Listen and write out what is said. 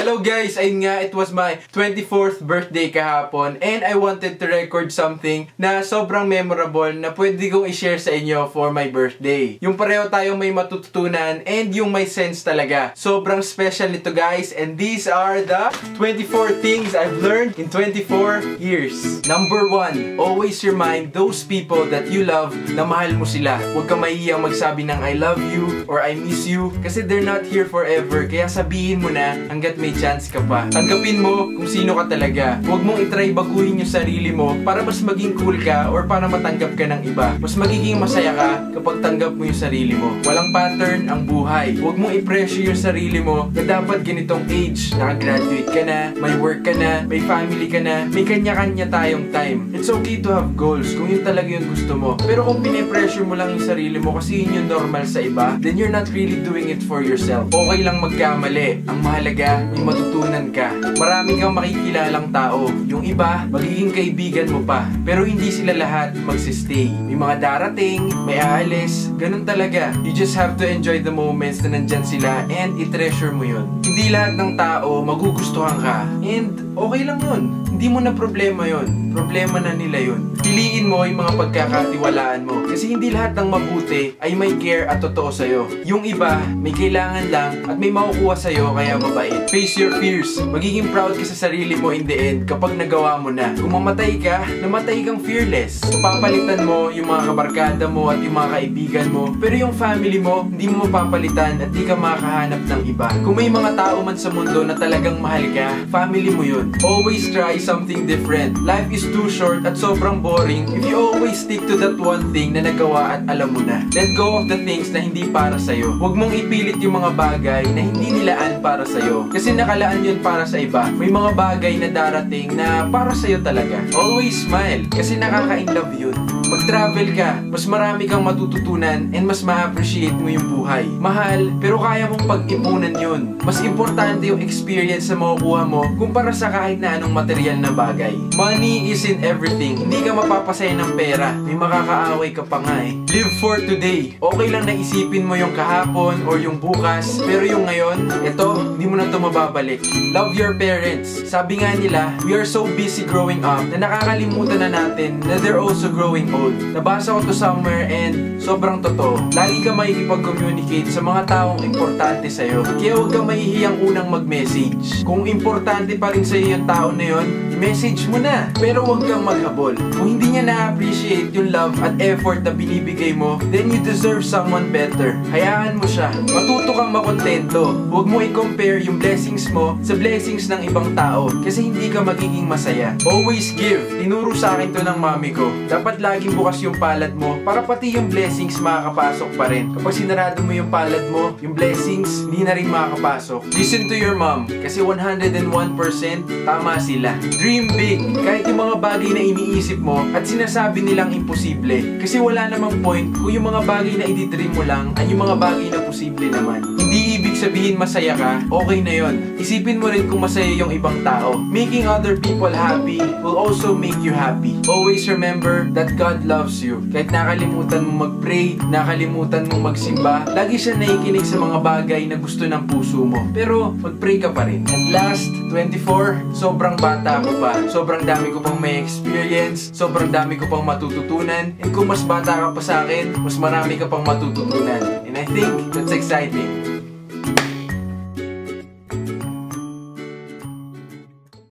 Hello guys! Ayun nga, it was my 24th birthday kahapon and I wanted to record something na sobrang memorable na pwede kong i-share sa inyo for my birthday. Yung pareho tayong may matututunan and yung may sense talaga. Sobrang special nito guys, and these are the 24 things I've learned in 24 years. Number 1, always remind those people that you love na mahal mo sila. Huwag ka mahihiyang magsabi ng I love you or I miss you kasi they're not here forever. Kaya sabihin mo na hanggat may chance ka pa. Tanggapin mo kung sino ka talaga. Huwag mong itry baguhin yung sarili mo para mas maging cool ka or para matanggap ka ng iba. Mas magiging masaya ka kapag tanggap mo yung sarili mo. Walang pattern ang buhay. Huwag mong i-pressure yung sarili mo na dapat ganitong age. Nakagraduate ka na, may work ka na, may family ka na, may kanya-kanya tayong time. It's okay to have goals kung yun talaga yung gusto mo. Pero kung pinipressure mo lang yung sarili mo kasi yun yung normal sa iba, then you're not really doing it for yourself. Okay lang magkamali. Ang mahalaga, may matutunan ka. Marami kang makikilalang tao. Yung iba, magiging kaibigan mo pa. Pero hindi sila lahat magsistay. May mga darating, may aalis. Ganun talaga. You just have to enjoy the moments na nandyan sila and i-treasure mo yun. Hindi lahat ng tao magugustuhan ka. And okay lang yun. Hindi mo na problema yun. Problema na nila yun. Piliin mo yung mga pagkakatiwalaan mo. Kasi hindi lahat ng mabuti ay may care at totoo sa'yo. Yung iba, may kailangan lang at may makukuha sa'yo kaya mabait. Face your fears. Magiging proud ka sa sarili mo in the end kapag nagawa mo na. Kung mamatay ka, namatay kang fearless. Papalitan mo yung mga kabarkada mo at yung mga kaibigan mo. Pero yung family mo, hindi mo mapapalitan at di ka makakahanap ng iba. Kung may mga tao man sa mundo na talagang mahal ka, family mo yun. Always try something different. Life is too short at sobrang boring if you always stick to that one thing na nagawa at alam mo na. Let go of the things na hindi para sa'yo. Huwag mong ipilit yung mga bagay na hindi nilaan para sa'yo. Kasi nakalaan yun para sa iba. May mga bagay na darating na para sa'yo talaga. Always smile kasi nakaka-inlove yun. Mag-travel ka, mas marami kang matututunan and mas ma-appreciate mo yung buhay. Mahal, pero kaya mong pag-ipunan yun. Mas importante yung experience na makukuha mo kumpara sa kahit na anong material na bagay. Money isn't everything. Hindi ka mapapasaya ng pera. May makakaaway ka pa nga eh. Live for today. Okay lang na isipin mo yung kahapon or yung bukas, pero yung ngayon, eto, hindi mo na to mababalik. Love your parents. Sabi nga nila, we are so busy growing up na nakakalimutan na natin na they're also growing old. Nabasa ko to somewhere and sobrang totoo. Lagi ka makikipag-communicate sa mga taong importante sa'yo. Kaya huwag kang mahihiyang unang mag-message. Kung importante pa rin sa'yo yung tao na yun, i-message mo na. Pero huwag kang maghabol. Kung hindi niya na-appreciate yung love at effort na binibigay mo, then you deserve someone better. Hayaan mo siya. Matuto kang makontento. Huwag mo i-compare yung blessings mo sa blessings ng ibang tao kasi hindi ka magiging masaya. Always give. Tinuro sa akin to ng mami ko. Dapat laging bukas yung palad mo para pati yung blessings makakapasok pa rin. Kapag sinarado mo yung palad mo, yung blessings hindi na rin makakapasok. Listen to your mom kasi 101% tama sila. Dream big. Kahit yung mga bagay na iniisip mo at sinasabi nilang imposible. Kasi wala namang point kung yung mga bagay na i-dream mo lang ay yung mga bagay na posible naman. Hindi ibig sabihin masaya ka, okay na yon. Isipin mo rin kung masaya yung ibang tao. Making other people happy will also make you happy. Always remember that God loves you. Kahit nakalimutan mo mag-pray, nakalimutan mo magsimba, lagi siya nakikinig sa mga bagay na gusto ng puso mo. Pero mag-pray ka pa rin. And last, 24, sobrang bata ko pa. Sobrang dami ko pang may experience, sobrang dami ko pang matututunan. And kung mas bata ka pa sa akin, mas marami ka pang matututunan. And I think that's exciting.